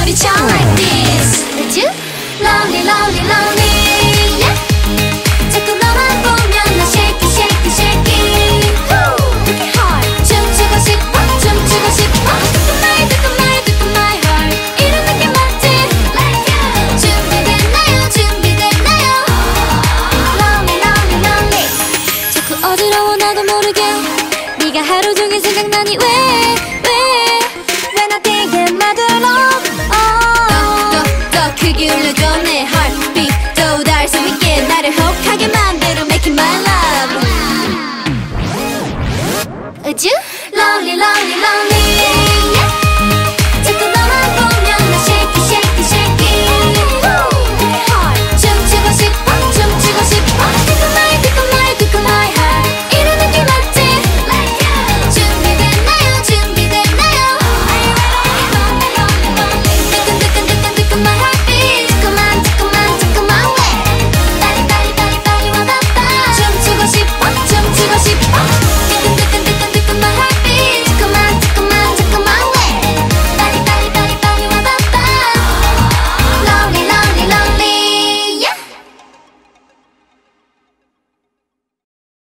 부딪혀 like this. Would you? Lonely, lonely, lonely. Yeah. 자꾸 너만 보면 나 shake, shake, shake. Woo. Pretty hard. 춤추고 싶어, 춤추고 싶어. 듣고 my heart. 이런 느낌 맞지? Like you. 준비됐나요, 준비됐나요? Lonely, lonely, lonely. 자꾸 어지러워 나도 모르게. 네가 하루 종일 생각나니 왜 나 되게 마들러. 더 크게 울려줘 내 heartbeat. 더 닿을 수 있게 나를 혹하게 만들어 Make it my love. Would you? Lonely, lonely, lonely.